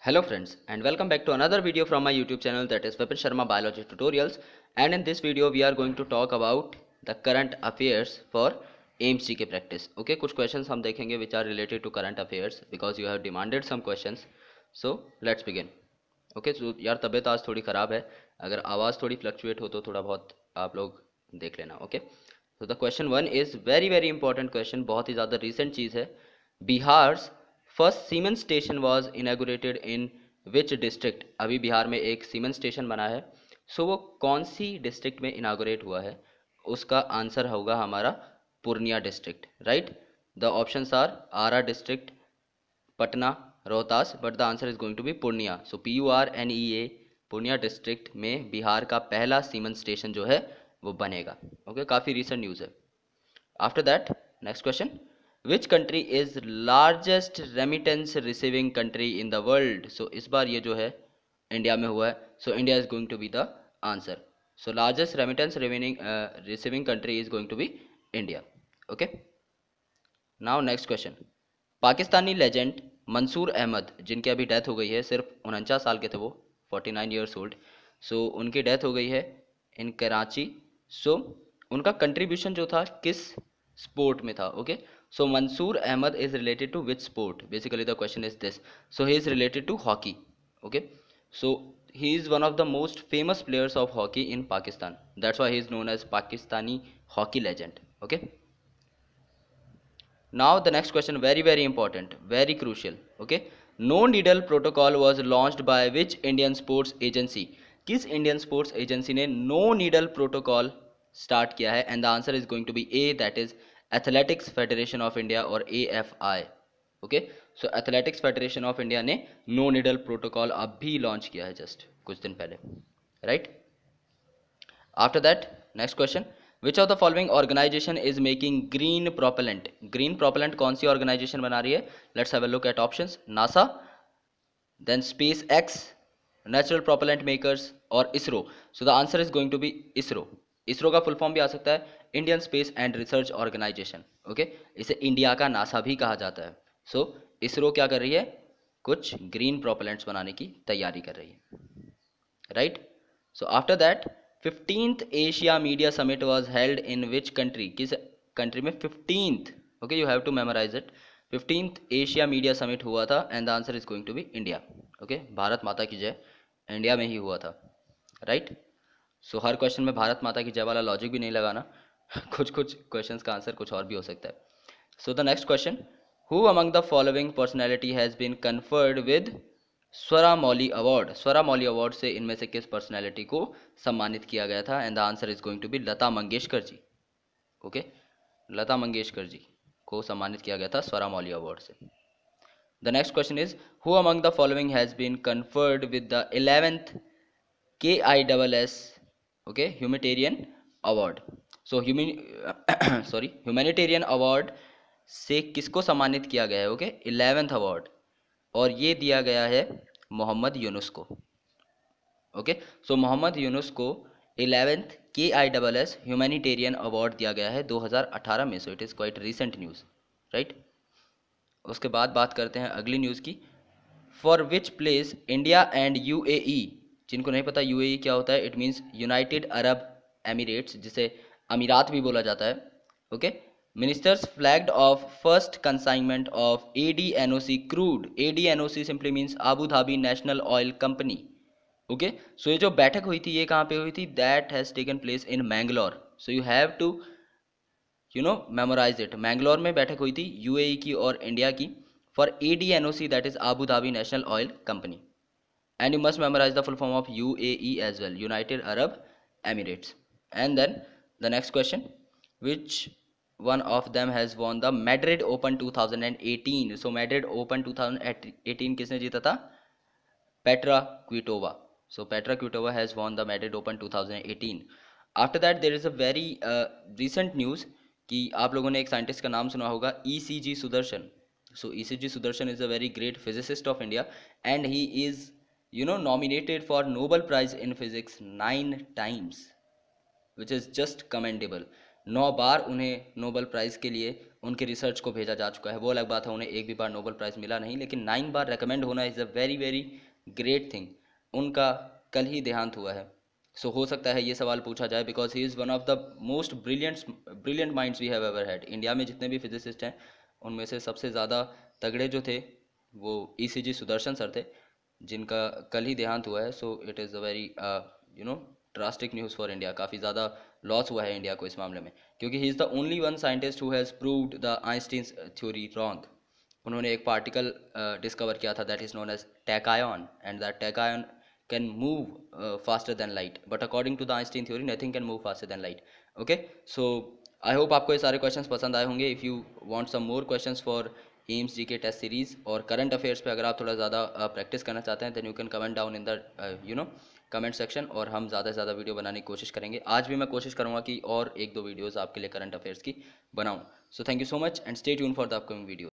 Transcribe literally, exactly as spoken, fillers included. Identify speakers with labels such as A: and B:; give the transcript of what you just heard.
A: Hello friends, and welcome back to another video from my YouTube channel, that is Vipin Sharma Biology Tutorials. And in this video we are going to talk about the current affairs for AIIMS G K practice. Okay, कुछ questions हम देखेंगे which are related to current affairs because you have demanded some questions. So let's begin. Okay, so यार तबीयत आज थोड़ी ख़राब है, अगर आवाज़ थोड़ी फ्लक्चुएट हो तो थोड़ा बहुत आप लोग देख लेना. Okay, so the question one is very very important question, बहुत ही ज़्यादा recent चीज़ है. Bihar first Siemens station was inaugurated in which district. अभी बिहार में एक सीमेंस स्टेशन बना है, सो so वो कौन सी डिस्ट्रिक्ट में इनॉग्रेट हुआ है? उसका आंसर होगा हमारा Purnia district. Right, the options are Arrah district, Patna, Rohtas, but the answer is going to be Purnia. So P U R N E A, Purnia district में बिहार का पहला सीमेंस स्टेशन जो है वो बनेगा. ओके okay, काफ़ी रिसेंट न्यूज़ है. After that next question, which country is largest remittance receiving country in the world. So इस बार ये जो है इंडिया में हुआ है, so India is going to be the answer. So largest remittance receiving country is going to be India. Okay, now next question, Pakistani legend Mansoor Ahmed, जिनकी अभी डेथ हो गई है, सिर्फ उनचास साल के थे वो, forty nine years old. So उनकी डेथ हो गई है इन कराची. सो so, उनका कंट्रीब्यूशन जो था किस स्पोर्ट में था? Okay, so Mansoor Ahmed is related to which sport? Basically the question is this. So he is related to hockey. Okay, so he is one of the most famous players of hockey in Pakistan. That's why he is known as Pakistani hockey legend. Okay, now the next question, very very important, very crucial. Okay, no needle protocol was launched by which Indian sports agency? किस Indian sports agency ने no needle protocol start किया है? And the answer is going to be A, that is athletics federation of India और A F I. Okay, so athletics federation of India ने no needle protocol अभी launch किया है, just कुछ दिन पहले. Right, after that next question, which of the following organisation is making green propellant? Green propellant कौन सी ऑर्गेनाइजेशन बना रही है? Let's have a look at options. NASA, then SpaceX, natural propellant makers और ISRO. So the answer is going to be ISRO. ISRO का full form भी आ सकता है Indian space and research organisation. Okay, इसे India का NASA भी कहा जाता है. सो so, इसरो क्या कर रही है? कुछ ग्रीन प्रोपेलेंट्स बनाने की तैयारी कर रही है. Right, so after that fifteenth Asia media summit was held in which country? किस कंट्री में? Fifteenth. Okay, you have to memorise it. Fifteenth Asia media summit हुआ था and the answer is going to be India. Okay, Bharat Mata की जय, India में ही हुआ था. Right, सो हर question में भारत माता की जय वाला लॉजिक भी नहीं लगाना, कुछ कुछ क्वेश्चंस का आंसर कुछ और भी हो सकता है. So the next question, who among the following personality has been conferred with Swara Mauli award? Swara Mauli award से इनमें से किस पर्सनैलिटी को सम्मानित किया गया था? And the answer is going to be Lata Mangeshkar ji. Okay, Lata Mangeshkar ji को सम्मानित किया गया था स्वरा मौली अवार्ड से. The next question is, who among the following has been conferred with the eleventh K I double S okay humanitarian award? So sorry humanitarian award से किसको सम्मानित किया गया है? ओके, इलेवेंथ अवार्ड, और ये दिया गया है मोहम्मद यूनुस को. ओके, सो मोहम्मद यूनुस को eleventh K I double S humanitarian award दिया गया है दो हज़ार अठारह में. So it is quite recent news. Right, उसके बाद बात करते हैं अगली न्यूज़ की. For which place India and U A E, जिनको नहीं पता यू ए ई क्या होता है, it means United Arab Emirates, जिसे अमीरात भी बोला जाता है. Okay, ministers flagged off first consignment of A D N O C crude. A D N O C simply means Abu Dhabi national oil company. Okay, so ये जो बैठक हुई थी ये कहाँ पे हुई थी? That has taken place in Mangalore. So you have to you know memorise it. Mangalore में बैठक हुई थी यू ए ई की और इंडिया की for A D N O C, that is Abu Dhabi national oil company. And you must memorise the full form of U A E as well, United Arab Emirates. And then the next question, which one of them has won the Madrid Open twenty eighteen? so Madrid Open twenty eighteen किसने जीता था? Petra Kvitova. so Petra Kvitova has won the Madrid Open twenty eighteen. after that there is a very uh, recent news कि आप लोगों ने एक scientist का नाम सुना होगा, ई सी जी Sudarshan. so E C G Sudarshan is a very great physicist of India and he is you know nominated for Nobel Prize in Physics nine times, which is just commendable. नौ बार उन्हें नोबेल प्राइज़ के लिए उनके research को भेजा जा चुका है। वो अलग बात है उन्हें एक भी बार नोबेल प्राइज़ मिला नहीं, लेकिन नाइन बार रिकमेंड होना is a very very great thing. उनका कल ही देहांत हुआ है। सो so, हो सकता है ये सवाल पूछा जाए, because he is one of the most brilliant brilliant minds we have ever had. India में जितने भी फिजिसिस्ट हैं उनमें से सबसे ज़्यादा तगड़े जो थे वो ई सी जी सुदर्शन सर थे, जिनका कल ही देहांत हुआ है। So it is a very you know drastic news for India. काफ़ी ज़्यादा लॉस हुआ है इंडिया को इस मामले में, क्योंकि he is the only one scientist who has proved the Einstein's theory wrong. उन्होंने एक पार्टिकल डिस्कवर किया था that is known as tachyon, and that tachyon can move uh, faster than light, but according to the Einstein theory nothing can move faster than light. Okay, so I hope आपको ये सारे questions पसंद आए होंगे. If you want some more questions for AIIMS GK test series और current affairs पे अगर आप थोड़ा ज़्यादा प्रैक्टिस करना चाहते हैं, then you can comment down in the you know comment section, और हम ज़्यादा से ज़्यादा वीडियो बनाने की कोशिश करेंगे. आज भी मैं कोशिश करूँगा कि और एक दो वीडियोज़ आपके लिए करंट अफेयर्स की बनाऊँ. So thank you so much and stay tune for the upcoming video.